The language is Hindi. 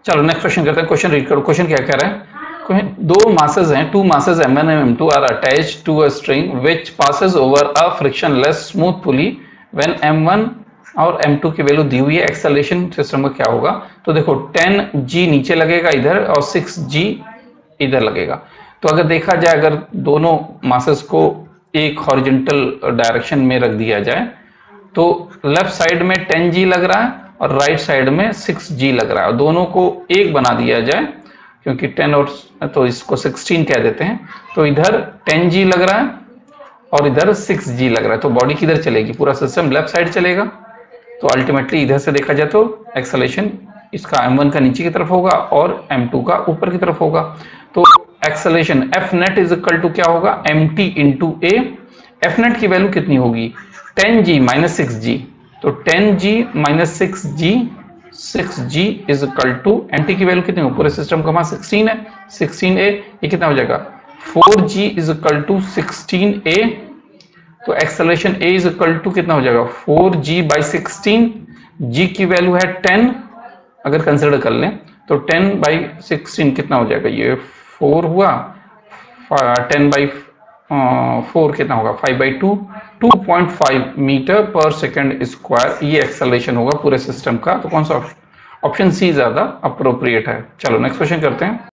चलो नेक्स्ट क्वेश्चन करते हैं। क्वेश्चन रीड करो। क्वेश्चन क्या कह रहा है? दो मासेस हैं, two masses m1 and m2 are attached to a string which passes over a frictionless smooth pulley when m1 और m2 की वैल्यू दी हुई है। एक्सेलरेशन सिस्टम का क्या होगा? तो देखो 10g नीचे लगेगा इधर और 6g इधर लगेगा। तो अगर देखा जाए, अगर दोनों मासेस को एक हॉरिजॉन्टल डायरेक्शन में रख दिया जाए तो लेफ्ट साइड में 10g लग रहा है और राइट साइड में 6g लग रहा है, और दोनों को एक बना दिया जाए क्योंकि 10 और तो इसको 16 कह देते हैं। तो इधर 10g लग रहा है और इधर 6g लग रहा है, तो बॉडी किधर चलेगी? पूरा सिस्टम लेफ्ट साइड चलेगा। तो अल्टीमेटली इधर से देखा जाए तो एक्सेलरेशन इसका m1 का नीचे की तरफ होगा और m2 का ऊपर की तरफ होगा। तो acceleration F net is equal to क्या होगा? mt into a. F net की वैल्यू कितनी होगी? 10g minus 6g। तो 10g minus 6g is equal to mt की वैल्यू कितनी होगी? पूरे सिस्टम का मान 16 है, 16a। ये कितना हो जाएगा? 4g is equal to 16a। तो acceleration a is equal to कितना हो जाएगा? 4g by 16। g की वैल्यू है 10 अगर कंसिडर कर लें, तो 10 बाई 16 कितना हो जाएगा? ये 4 हुआ, 10 बाई 4 कितना होगा? 5/2, 2.5 मीटर पर सेकेंड स्क्वायर। ये एक्सेलरेशन होगा पूरे सिस्टम का। तो कौन सा ऑप्शन सी ज्यादा अप्रोप्रिएट है? चलो नेक्स्ट क्वेश्चन करते हैं।